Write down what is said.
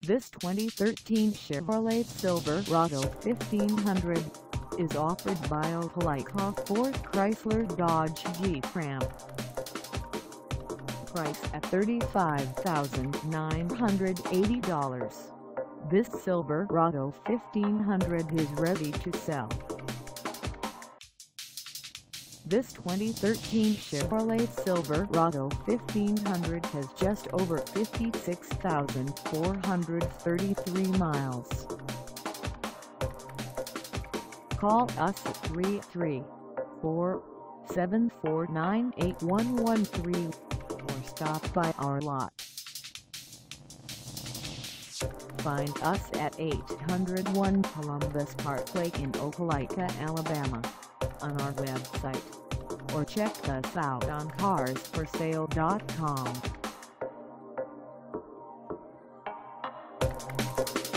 This 2013 Chevrolet Silverado 1500 is offered by Opelika Ford Chrysler Dodge Jeep Ram. Price at $35,980. This Silverado 1500 is ready to sell. This 2013 Chevrolet Silverado 1500 has just over 56,433 miles. Call us at 334-749-8113 or stop by our lot. Find us at 801 Columbus Parkway in Opelika, Alabama, on our website, or check us out on carsforsale.com.